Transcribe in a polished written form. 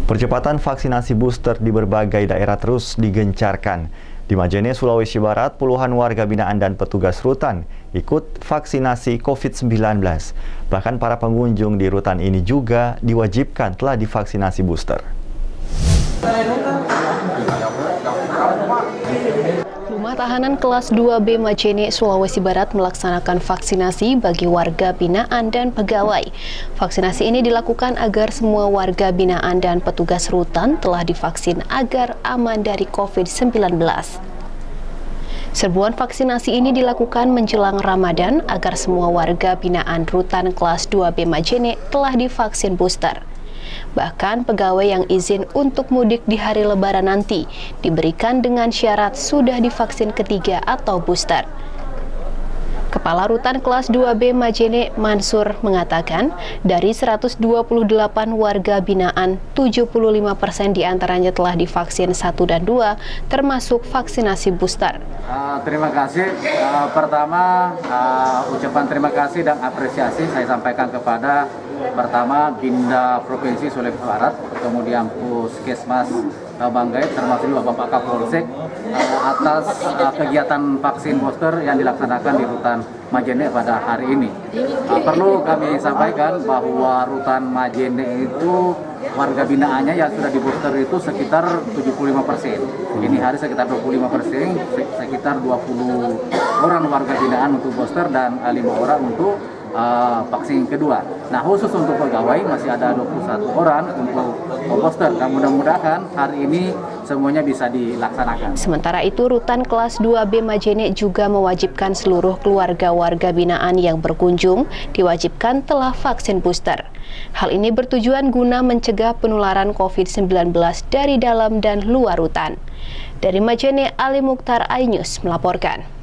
Percepatan vaksinasi booster di berbagai daerah terus digencarkan. Di Majene, Sulawesi Barat, puluhan warga binaan dan petugas rutan ikut vaksinasi COVID-19. Bahkan para pengunjung di rutan ini juga diwajibkan telah divaksinasi booster. Rumah tahanan kelas 2B Majene, Sulawesi Barat melaksanakan vaksinasi bagi warga binaan dan pegawai. Vaksinasi ini dilakukan agar semua warga binaan dan petugas rutan telah divaksin agar aman dari COVID-19. Serbuan vaksinasi ini dilakukan menjelang Ramadan agar semua warga binaan rutan kelas 2B Majene telah divaksin booster. Bahkan pegawai yang izin untuk mudik di hari Lebaran nanti diberikan dengan syarat sudah divaksin ketiga atau booster. Kepala Rutan kelas 2B Majene Mansur mengatakan, dari 128 warga binaan, 75% diantaranya telah divaksin 1 dan 2, termasuk vaksinasi booster. Terima kasih. Pertama, ucapan terima kasih dan apresiasi saya sampaikan kepada pertama Binda Provinsi Sulawesi Barat, kemudian Puskesmas Banggai, termasuk juga Bapak Kapolsek atas kegiatan vaksin booster yang dilaksanakan di Rutan Majene pada hari ini. Perlu kami sampaikan bahwa Rutan Majene itu warga binaannya yang sudah di booster itu sekitar 75%. Ini hari sekitar 25%, sekitar 20 orang warga binaan untuk booster dan 5 orang untuk vaksin kedua. Nah, khusus untuk pegawai masih ada 21 orang untuk booster. Dan mudah-mudahan hari ini semuanya bisa dilaksanakan. Sementara itu, Rutan kelas 2B Majene juga mewajibkan seluruh keluarga warga binaan yang berkunjung diwajibkan telah vaksin booster. Hal ini bertujuan guna mencegah penularan COVID-19 dari dalam dan luar rutan. Dari Majene, Ali Mukhtar, iNews melaporkan.